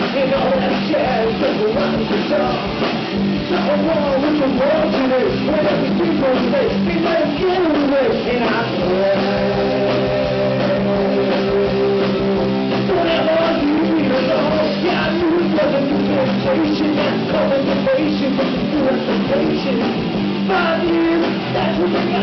And all that jazz just around the top. Something wrong with the world today. When every people say, they let us get away. And I pray. Whenever you feel alone, yeah, I knew it wasn't the temptation. That's called motivation, but the purification. 5 years, that's what they got.